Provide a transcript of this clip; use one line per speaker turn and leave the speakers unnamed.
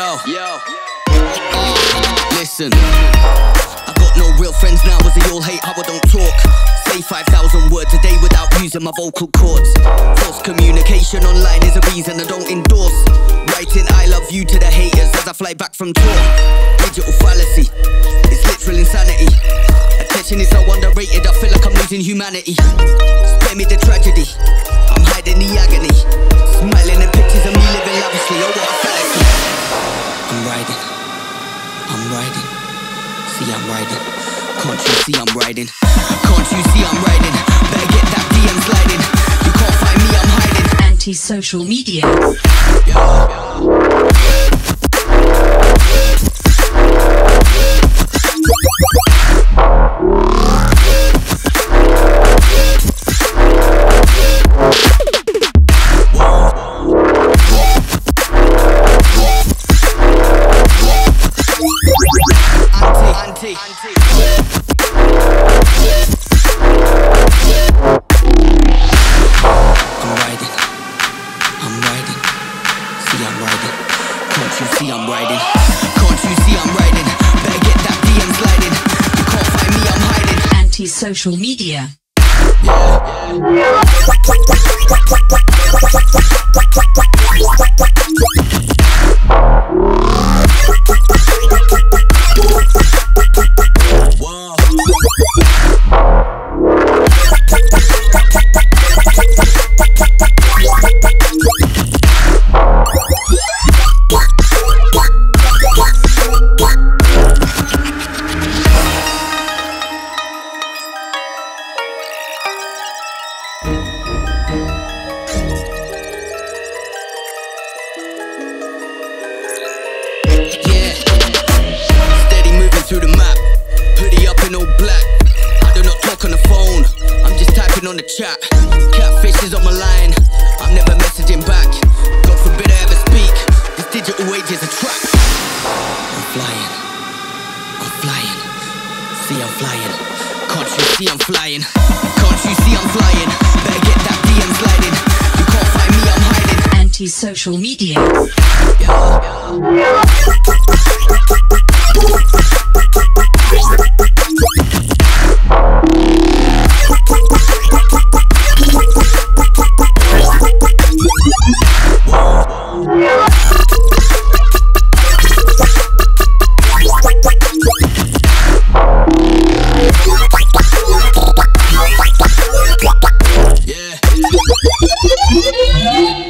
Yo. Listen, I got no real friends now as they all hate how I don't talk. Say 5,000 words a day without using my vocal cords. False communication online is a reason I don't endorse. Writing I love you to the haters as I fly back from tour. Digital fallacy, it's literal insanity. Attention is so underrated, I feel like I'm losing humanity. Spare me the tragedy, I'm hiding the agony. Smiling in pictures of me living lavishly, oh what a fallacy. I'm riding, see I'm riding. Can't you see I'm riding? Can't you see I'm riding? Better get that DM sliding. You can't find me, I'm hiding.
Anti-social media. Can't you see I'm riding? Can't you see I'm riding? Better get that DM sliding. You can't find me, I'm hiding. Anti-social media.
Through the map, hoodie up in all black. I do not talk on the phone, I'm just typing on the chat. Catfish is on my line, I'm never messaging back. God forbid I ever speak, this digital age is a trap. I'm flying, see I'm flying. Can't you see I'm flying? Can't you see I'm flying? Better get that DM sliding. You can't find me, I'm hiding.
Anti-social media.
Yeah.